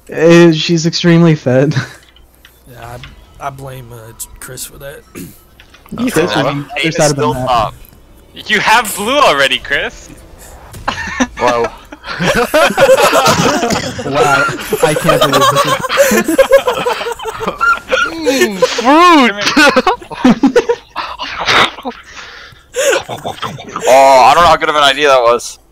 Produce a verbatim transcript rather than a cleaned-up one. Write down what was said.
Uh, she's extremely fed. Yeah, I, I blame uh, Chris for that. You So, I mean, eight other is side of the still map. up. You have blue already, Chris. Whoa. Wow, I can't believe Fruit! Oh, I don't know how good of an idea that was.